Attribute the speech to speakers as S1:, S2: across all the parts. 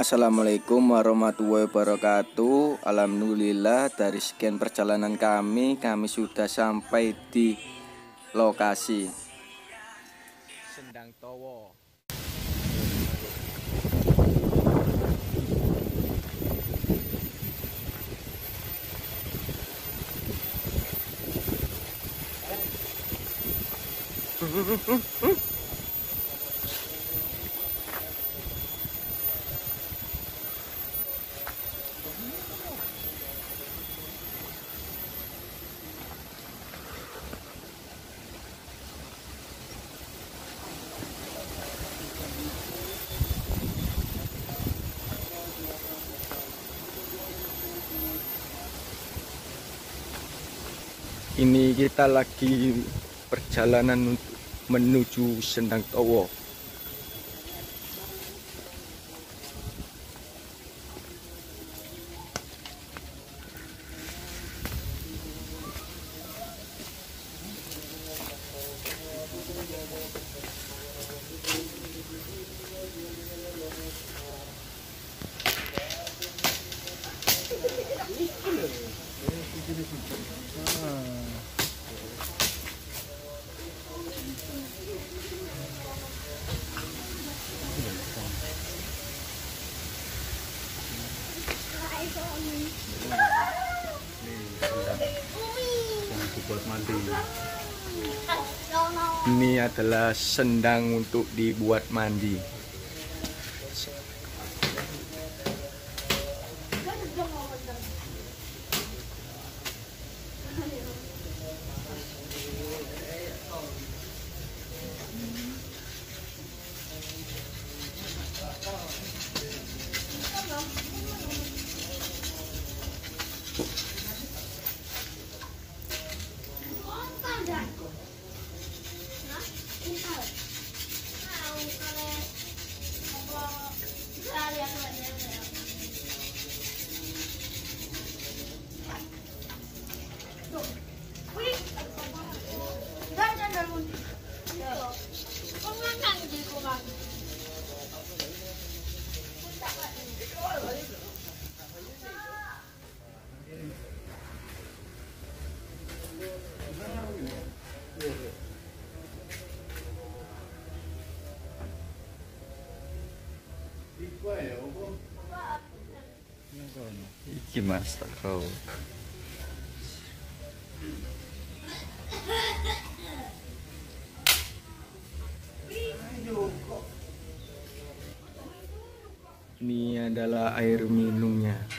S1: Assalamualaikum warahmatullahi wabarakatuh. Alhamdulillah, dari sekian perjalanan kami sudah sampai di lokasi Sendang Towo. Ini kita lagi perjalanan menuju Sendang Towo. Ini adalah sendang untuk dibuat mandi. Iki mas tak kau. Ini adalah air minumnya.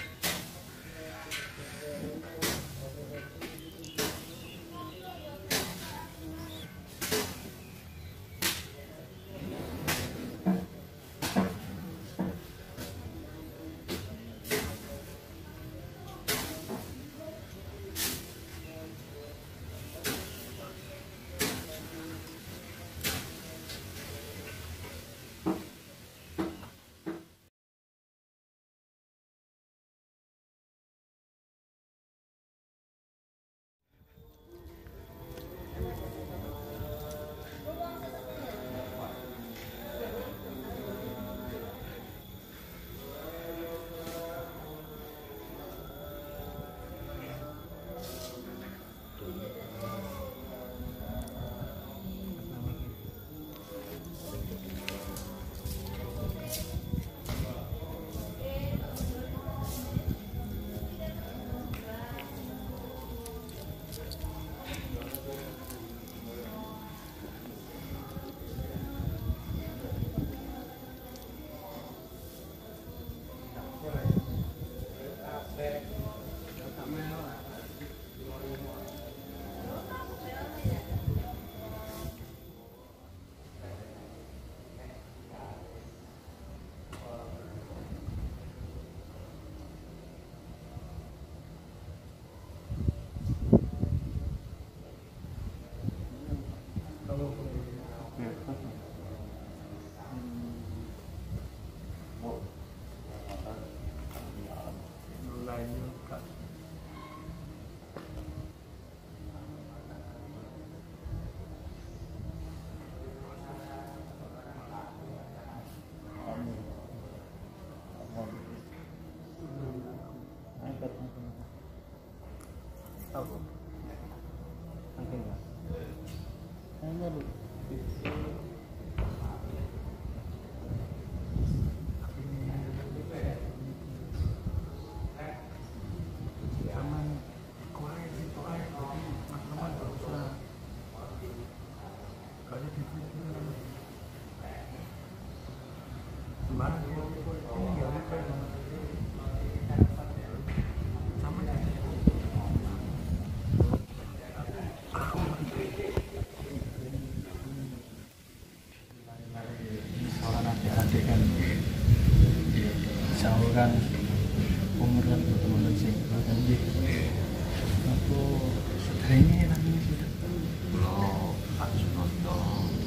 S2: kan umur kan betul-betul sih kan gitu aku sebenarnya namanya sudah
S3: lo Pak Sunoto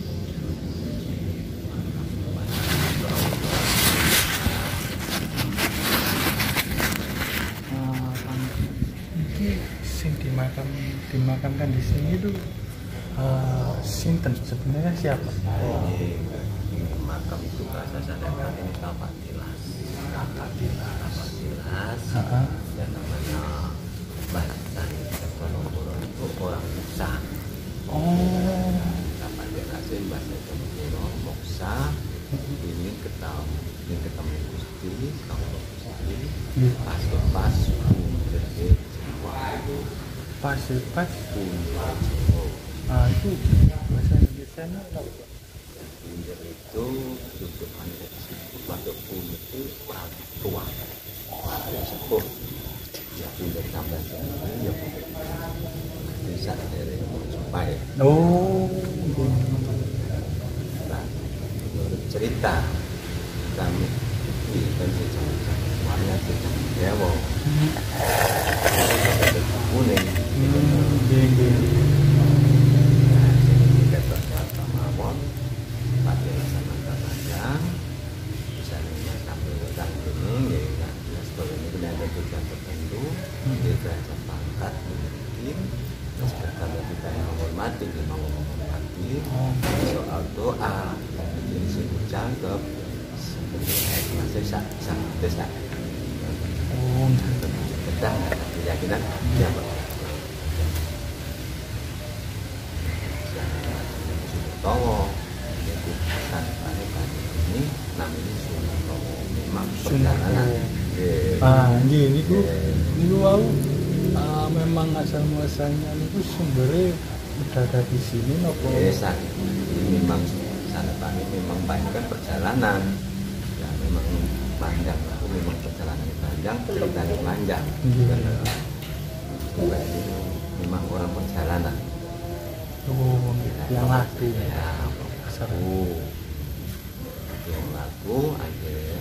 S2: ini sing dimakamkan di sini itu sinten sebenarnya siapa?
S3: ini makam itu bahasa Sandakan ini Kapatilas dan namanya bahasa Diponegoro itu orang Moksa. Kapatilas itu bahasa Diponegoro Moksa ini ketemu Gusti kalau Gusti pas
S2: pas
S3: pun
S2: itu bahasa Indonesia apa?
S3: Punjer itu untuk anak pada pun itu orang tua yang sepuh ya punjer tambah sendiri ya bisa dari supaya nah cerita kami di dan semuanya cerita dewa kuning tertentu di derajat pangkat mungkin terus kalau kita yang menghormati dia mau menghormati soal doa ini sungguh cakep sebenarnya masih desa kita keyakinan dia Sunoto itu pesan ini namanya Sunoto memang perjalanan
S2: niku wau memang asal muasalnya niku sumbernya berada di sini nopo?
S3: Ini memang Sandakan memang banyak kan perjalanan ya memang panjang aku memang perjalanan panjang ceritanya panjang dan ini memang orang perjalanan
S2: yang laku
S3: ya yang laku akhirnya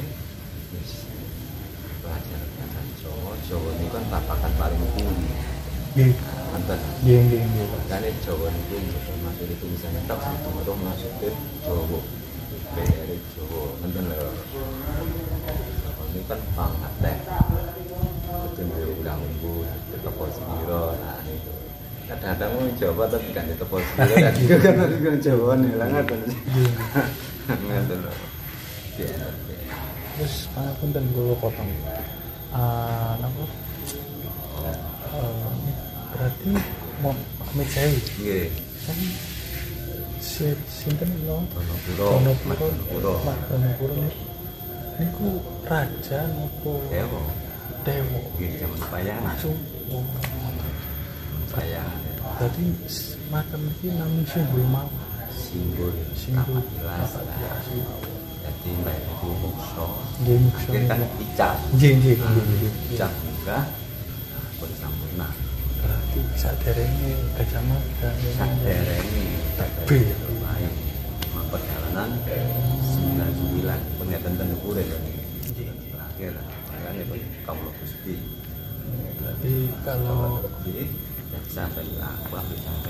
S3: pelajar Jawa ini kan tapakan paling tinggi. Anten. Karena Jawa itu masuk itu misalnya tak satu orang masuk ke Jawa, dari Jawa, anten loh. Ini kan pangkat deh. Ketemu ulang umbul, ketepos biro, nah itu. Kadang-kadang mau Jawa tapi kan ketepos biro, dan juga kan orang Jawa nih lah ngaten. Ngaten loh.
S2: Terus pangapunten kula potong. Berarti mau pamit saya.
S3: Nggih.
S2: Kan sinten lho?
S3: Diponegoro.
S2: Niku raja napa? Dewa.
S3: Nggih jaman payangan. Payangan.
S2: Berarti makam iki namung simbol mau.
S3: Simbol Kapatilas. Jadi baik itu mukso. Akhir kan icah. Icah juga pun sampurna.
S2: Berarti saderenge Gajah Mada.
S3: Saderenge lain. Perjalanan 99 pengen tentu kulit. Terakhir makanya kalau Gusti.
S2: Berarti kalau
S3: Gusti sampai aku sampai.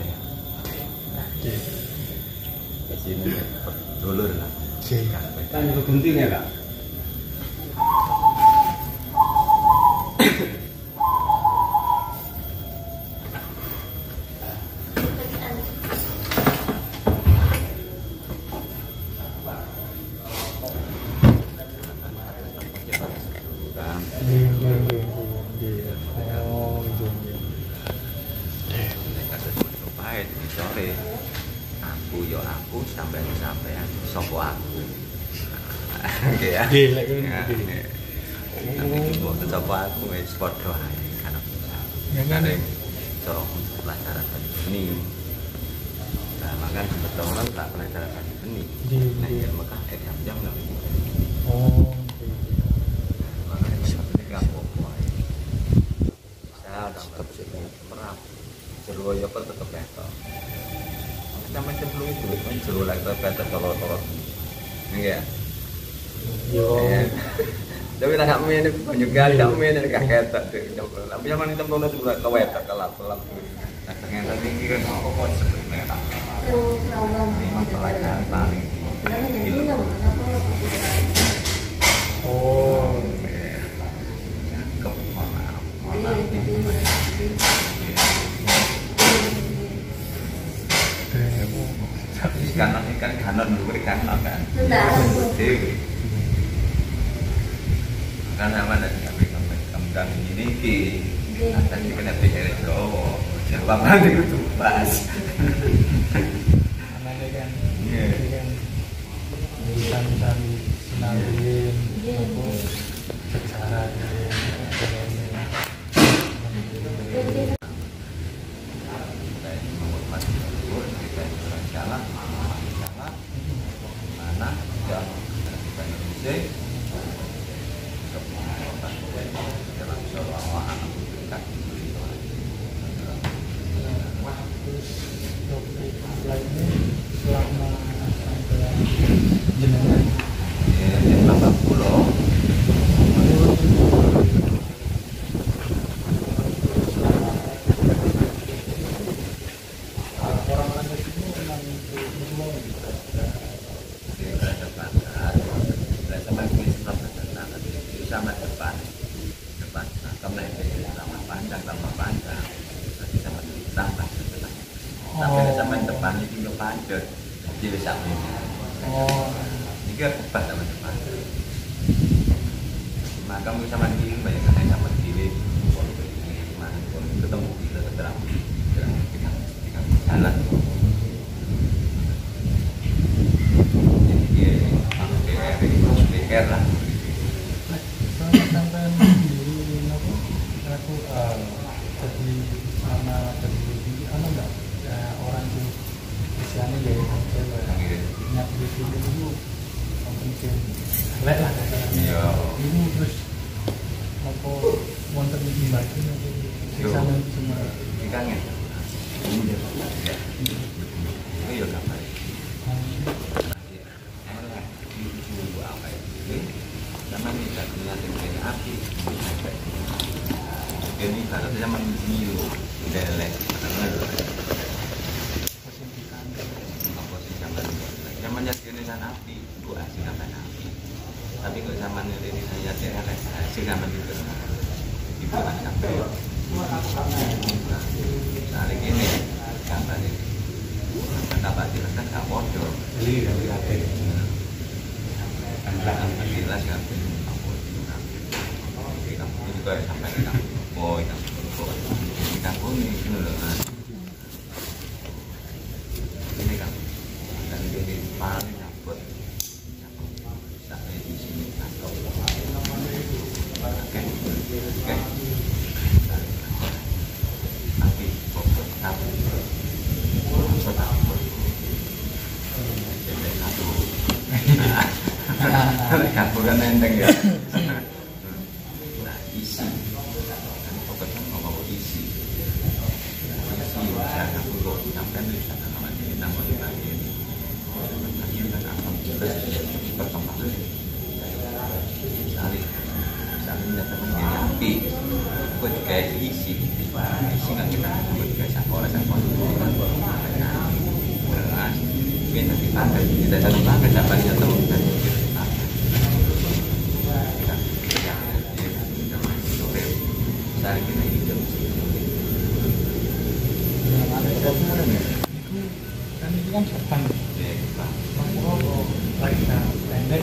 S3: Di sini dulur lah. Kan itu pentingnya Kak. Aku sampean sopo aku. Oke ya.
S2: Nggih, lek ngono
S3: Ya,
S2: nggih.
S3: Nanti buat sopo aku wis padha ae kan.
S2: Ya kan.
S3: Cara pelajaran ini. Nah, makan betul-betul tak pelajaran ini. Nah, ya maka jam lah.
S2: Oh.
S3: Makanya ini gak apa-apa. Saya udah tetap sini merap. Jeru ya kok tetap betul. Sampai jeru itu kan jeru lagi betul tolong-tolong. Enggak.
S2: Yo.
S3: Tapi tak kami ini banyak kali kami ini kakek tak tu. Tapi zaman itu belum ada buat kawet tak kelap. Nah, ternyata tinggi kan apa sebenarnya. Memang pelajaran paling tinggi.
S2: Oh.
S3: Ikan kanon dulu ikan kan. Karena mana tapi kembang ini ki akan kena pikir Jawa. Jawa mana itu pas.
S2: Anaknya kan. Kan sinalin apa sejarah selama jenengan orang-orang di sini memang semua
S3: sama depan kamera sama panjang nanti sama tambah sampai sama depan ini juga panjang jadi sama
S2: oh
S3: ini kan pas sama depan maka kamu sama kiri banyak kan sama kiri ketemu kita terang jalan jadi dia pikir lah
S2: sampai di apa aku jadi sama jadi apa enggak orang itu isiannya dari cewek nyak di sini dulu mungkin lek lah
S3: iya
S2: ini terus apa wonten dimbakin atau sisanya semua
S3: ikannya ini ya gambar sama ini kan punya api ini kalau zaman dulu delek zamannya Indonesia api itu asli gambar api tapi kalau zaman Indonesia ya delek asli gambar itu kan sampai saling ini gambar ini kata Pak Dinas kan gak bodoh jadi dari apa kan jelas kan kamu juga sampai ke kampung di kampung ini loh ini kan dan jadi paling dapat sampai di sini atau oke tapi pokok kamu kampung kan enteng ya. Nah isi, pokoknya ngomong isi, usaha dulu sampai di sana nama ini nama ini, lagi kan akan jelas perkembangan. Misalnya teman ini api, buat kayak isi nggak kita buat kayak sekolah beras, kita dipakai, kita satu pakai dapat jatuh dan kita hidup
S2: kan itu kan sopan lagi pendek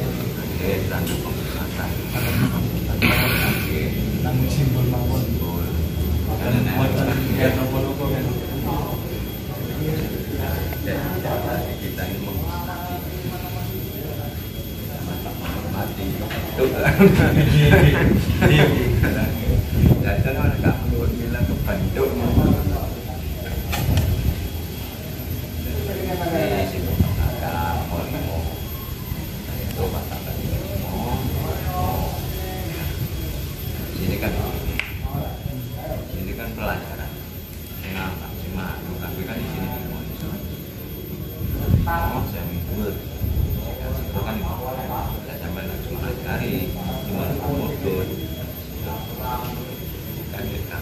S2: namun simbol mawon
S3: kita ini kebentuk jajan orang nggak perlu bilang kebentuk ini kan pelajaran tapi kan di sini saya mikir itu kan saya sampai cuma hari cuma modul kan kita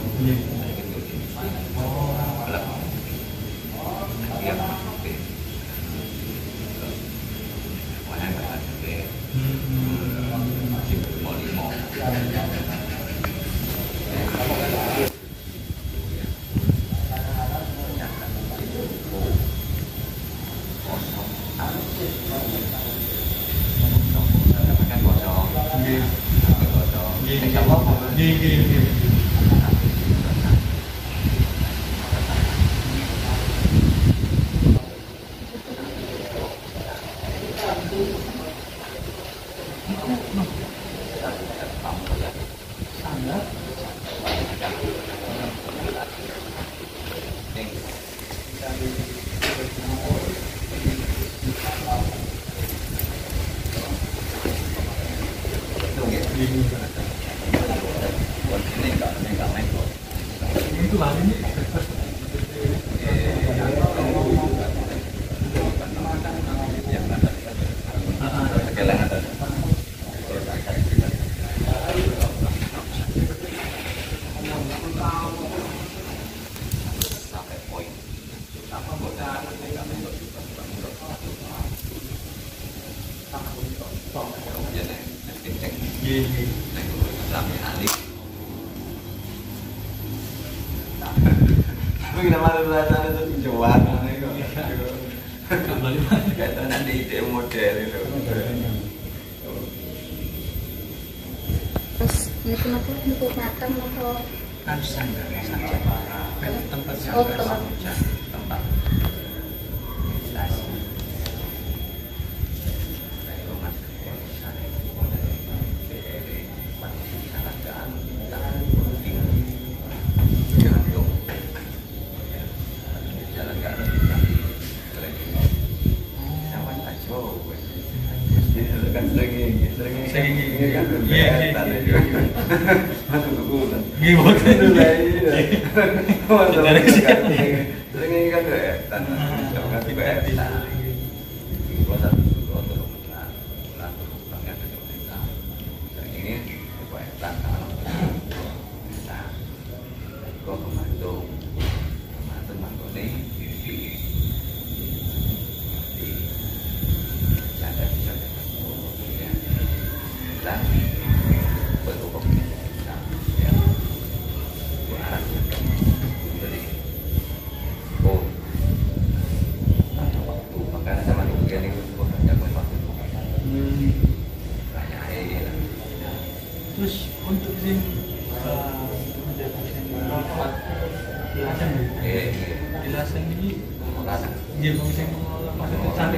S2: itu lah ini.
S3: Nama rasa itu Jawa kata nanti ide model itu.
S4: Terus niku makan atau
S3: Kan sanggar saja tempat tempat meditasi.
S2: Terus untuk sing ilasan ini dia sing maksudnya cantik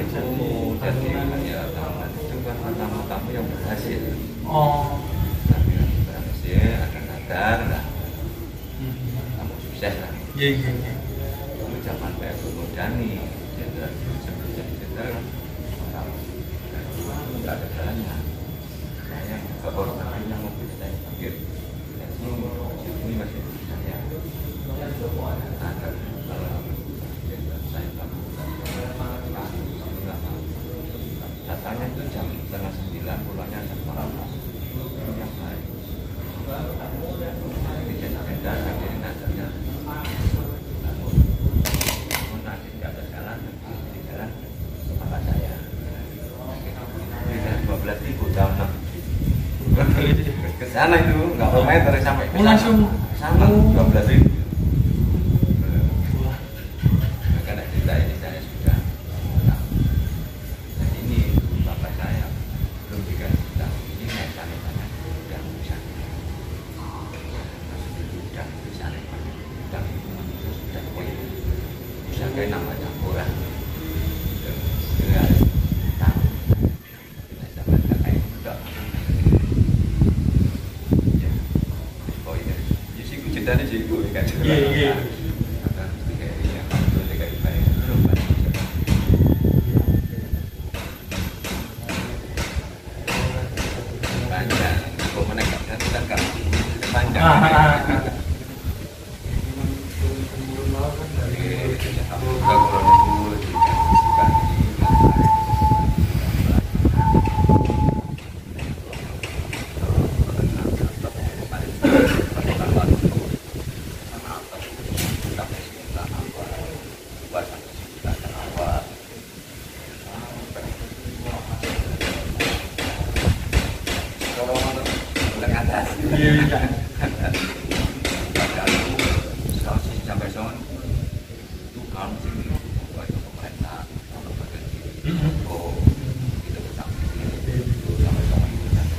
S3: tamu yang berhasil.
S2: Oh,
S3: Berhasil akan lah. Kamu sukses lah.
S2: iya.
S3: Kamu zaman kayak Guru Dani, jenderal jenderal orang nggak ada jalannya. Saya kehormatannya mobil saya panggil. Ini masih saya. Agar saya datangnya itu jam 8:30, pulangnya jam 4. Yang baik. Di beda sampai nadarnya. Namun nanti tidak ada jalan, di jalan tempat saya. Tidak 12.000 tahun ke sana itu nggak kilometer sampai ke sana.
S2: Langsung
S3: sama 12.000. Karena cerita ini saya sudah tahu. Dan ini bapak saya belum dikasih tahu. Ini sana yang bisa. Sudah bisa dan itu sudah poin. Bisa kayak namanya orang. Dengan tahu. Kita sampai kayak enggak. ceritanya sih gue kan.
S2: Iya.
S3: Panjang, kau menangkap kan kita kan panjang. Sampai soal itu kamu sih buat pemerintah atau bagian oh kita bersama itu sampai soal itu kan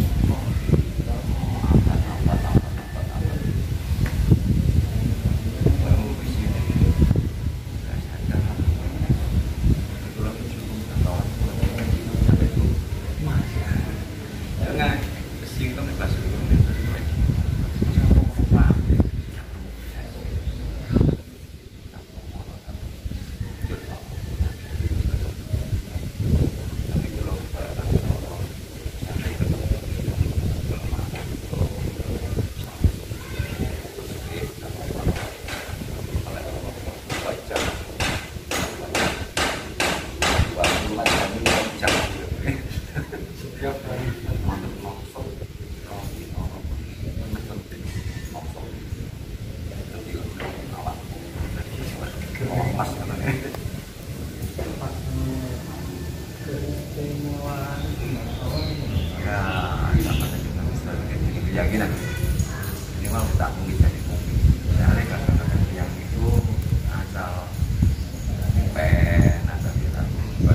S3: keyakinan ini mah tak mungkin jadi mungkin misalnya kadang-kadang yang itu asal pen asal kita buat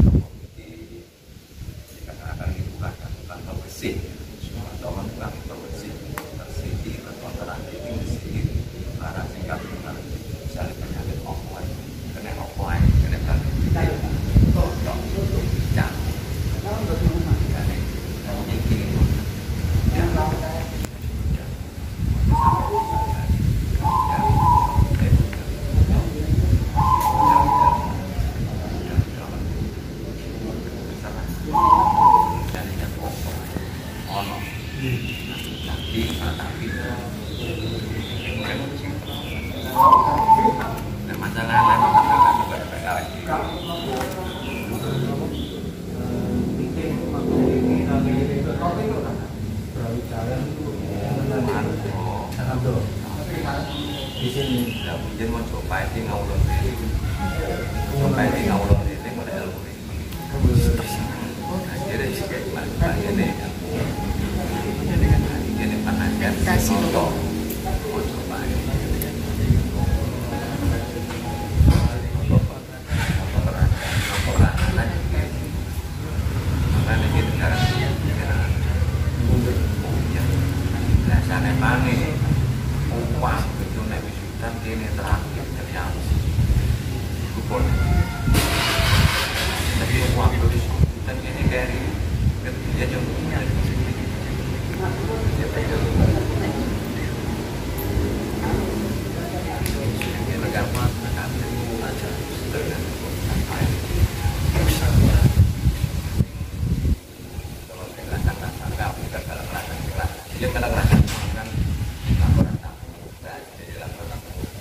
S3: dikatakan itu bukan bersih atau bukan bersih bersih atau terakhir bersih arah singkat misalnya penyakit offline kena offline kena kan di sini ya mungkin mau coba itu ngawulon ini model jadi kayak gimana ini jadi kan ini panaskan mau coba ini terakhir dari yang kupon tapi waktu dan ini dari dia contohnya dia pegang ini legaman akan aja dengan kalau kita rasa nggak kita kalau rasa dia kalau rasa kan laporan tamu jadi laporan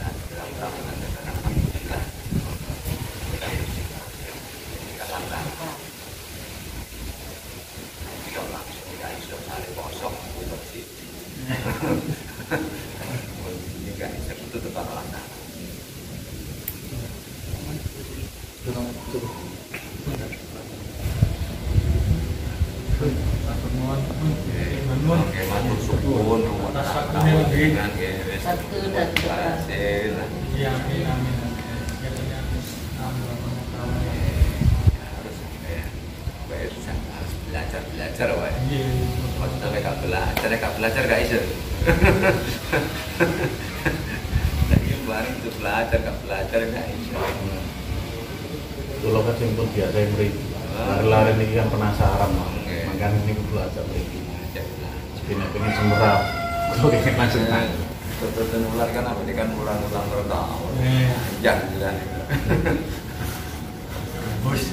S3: belajar gak iso. Lagi bareng itu belajar gak iso.
S5: Kalau kan simpul biasa yang beri lari ini kan penasaran makanya ini belajar beri. Pengen semerap. Kalau kayak maksudnya
S3: Betul nular kan apa ini kan ulang-ulang terus tahu.
S2: Eh,
S3: Jangan bilang.
S2: bos.